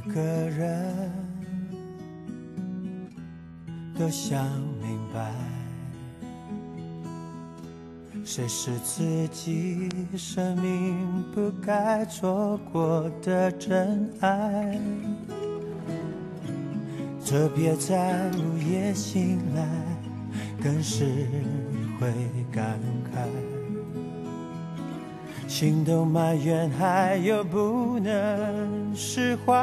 个人都想明白，谁是自己生命不该错过的真爱。特别在午夜醒来，更是会感慨，心动埋怨还有不能释怀，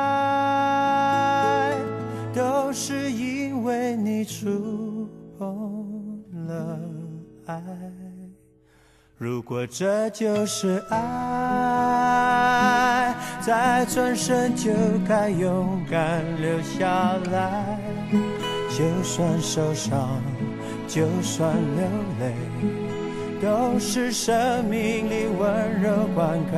都是因为你触碰了爱。如果这就是爱，再转身就该勇敢留下来，就算受伤，就算流泪，都是生命里温柔灌溉。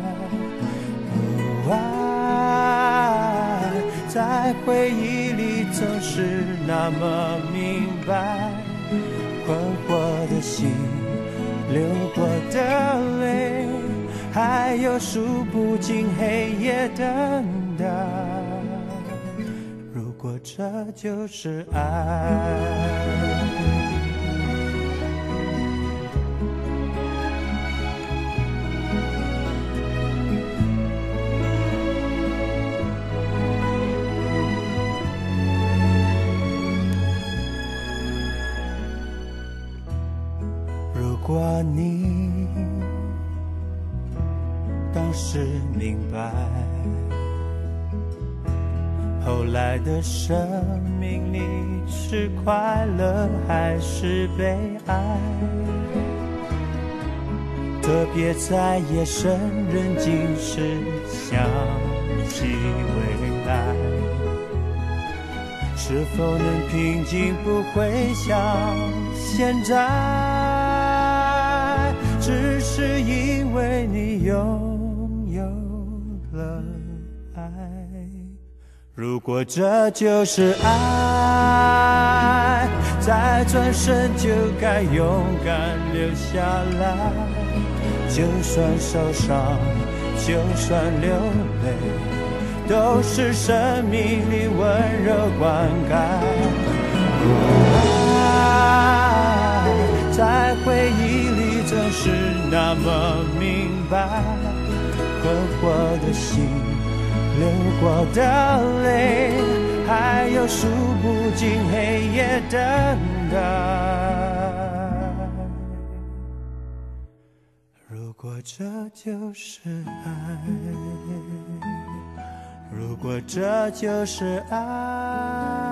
爱在回忆里总是那么明白，困惑的心，流过的泪，还有数不尽黑夜等待。如果这就是爱，如果你当时明白，后来的生命里是快乐还是悲哀，特别在夜深人静时想起未来，是否能平静不会像现在，只是因为你拥有了爱。如果这就是爱，再转身就该勇敢留下来，就算受伤，就算流泪，都是生命里温柔灌溉。爱在回忆里总是那么明白，困惑的心，流过的泪，还有数不尽黑夜等待。如果这就是爱，如果这就是爱。